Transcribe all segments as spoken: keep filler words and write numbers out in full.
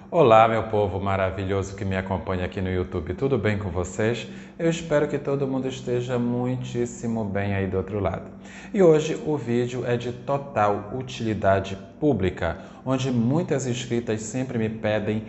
Olá, meu povo maravilhoso que me acompanha aqui no YouTube, tudo bem com vocês? Eu espero que todo mundo esteja muitíssimo bem aí do outro lado. E hoje o vídeo é de total utilidade pública, onde muitas inscritas sempre me pedem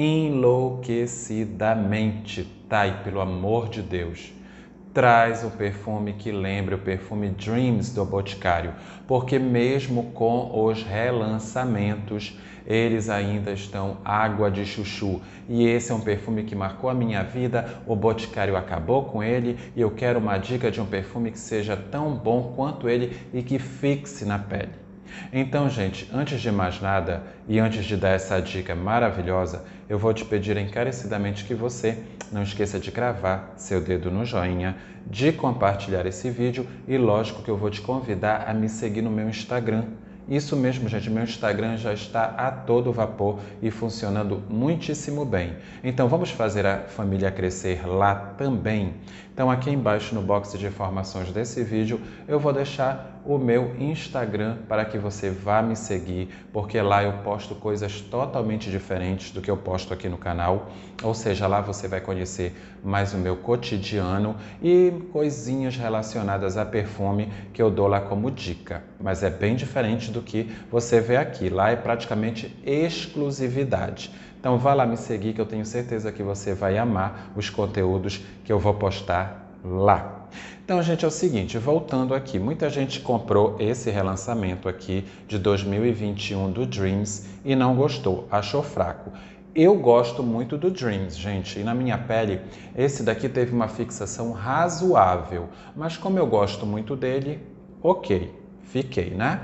enlouquecidamente, Thay, pelo amor de Deus, traz um perfume que lembre o perfume Dreams do Boticário, porque mesmo com os relançamentos, eles ainda estão água de chuchu. E esse é um perfume que marcou a minha vida, o Boticário acabou com ele e eu quero uma dica de um perfume que seja tão bom quanto ele e que fixe na pele. Então, gente, antes de mais nada e antes de dar essa dica maravilhosa, eu vou te pedir encarecidamente que você não esqueça de cravar seu dedo no joinha, de compartilhar esse vídeo e, lógico, que eu vou te convidar a me seguir no meu Instagram. Isso mesmo, gente, meu Instagram já está a todo vapor e funcionando muitíssimo bem. Então, vamos fazer a família crescer lá também? Então, aqui embaixo no box de informações desse vídeo, eu vou deixar o meu Instagram para que você vá me seguir, porque lá eu posto coisas totalmente diferentes do que eu posto aqui no canal. Ou seja, lá você vai conhecer mais o meu cotidiano e coisinhas relacionadas a perfume que eu dou lá como dica. Mas é bem diferente do que você vê aqui. Lá é praticamente exclusividade. Então vá lá me seguir que eu tenho certeza que você vai amar os conteúdos que eu vou postar lá. Então, gente, é o seguinte, voltando aqui, muita gente comprou esse relançamento aqui de dois mil e vinte e um do Dreams e não gostou, achou fraco. Eu gosto muito do Dreams, gente, e na minha pele esse daqui teve uma fixação razoável, mas como eu gosto muito dele, ok, fiquei, né?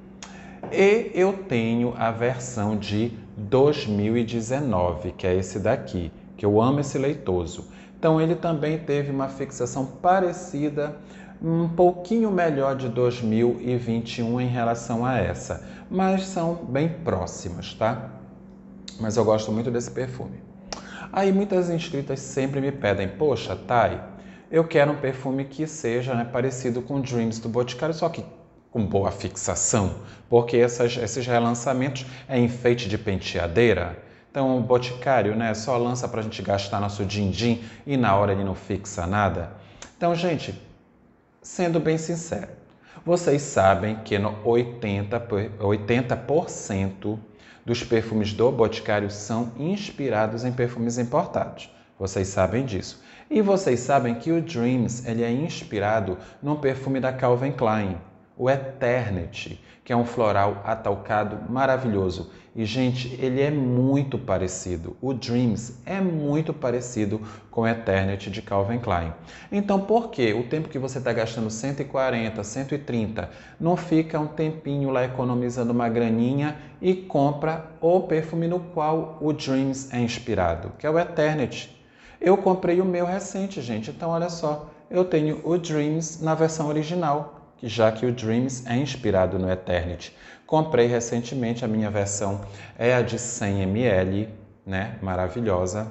E eu tenho a versão de dois mil e dezenove, que é esse daqui, que eu amo esse leitoso. Então ele também teve uma fixação parecida, um pouquinho melhor de dois mil e vinte e um em relação a essa, mas são bem próximas, tá? Mas eu gosto muito desse perfume. Aí muitas inscritas sempre me pedem, poxa, Thay, eu quero um perfume que seja, né, parecido com Dreams do Boticário, só que com boa fixação, porque essas, esses relançamentos é enfeite de penteadeira. Então o Boticário, né, só lança para a gente gastar nosso din-din e na hora ele não fixa nada. Então, gente, sendo bem sincero, vocês sabem que no oitenta por cento dos perfumes do Boticário são inspirados em perfumes importados. Vocês sabem disso. E vocês sabem que o Dreams ele é inspirado num perfume da Calvin Klein, o Eternity, que é um floral atalcado maravilhoso. E, gente, ele é muito parecido. O Dreams é muito parecido com o Eternity de Calvin Klein. Então, por que o tempo que você está gastando cento e quarenta, cento e trinta, não fica um tempinho lá economizando uma graninha e compra o perfume no qual o Dreams é inspirado, que é o Eternity? Eu comprei o meu recente, gente. Então, olha só, eu tenho o Dreams na versão original, já que o Dreams é inspirado no Eternity. Comprei recentemente a minha versão, é a de cem mililitros, né? Maravilhosa.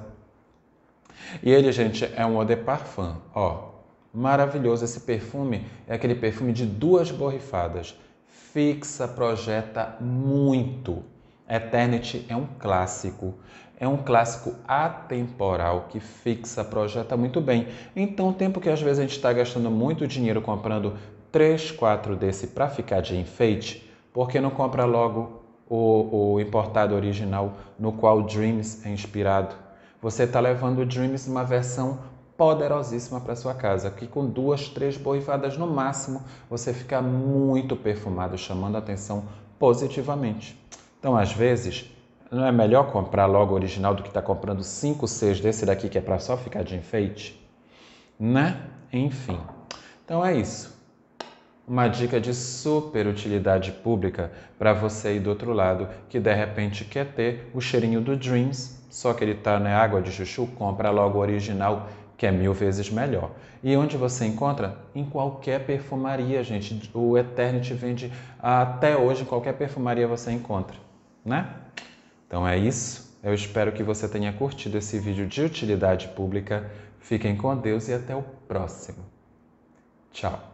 E ele, gente, é um eau de parfum, ó. Maravilhoso esse perfume, é aquele perfume de duas borrifadas. Fixa, projeta muito. Eternity é um clássico. É um clássico atemporal que fixa, projeta muito bem. Então, o tempo que às vezes a gente está gastando muito dinheiro comprando três, quatro desse para ficar de enfeite, por que não compra logo o, o importado original no qual o Dreams é inspirado? Você está levando o Dreams uma versão poderosíssima para sua casa, que com duas, três borrifadas no máximo, você fica muito perfumado, chamando a atenção positivamente. Então, às vezes, não é melhor comprar logo o original do que estar tá comprando cinco, seis desse daqui que é para só ficar de enfeite? Né? Enfim. Então é isso. Uma dica de super utilidade pública para você aí do outro lado que de repente quer ter o cheirinho do Dreams, só que ele está na água de chuchu, compra logo o original, que é mil vezes melhor. E onde você encontra? Em qualquer perfumaria, gente. O Eternity vende até hoje, em qualquer perfumaria você encontra, né? Então é isso. Eu espero que você tenha curtido esse vídeo de utilidade pública. Fiquem com Deus e até o próximo. Tchau.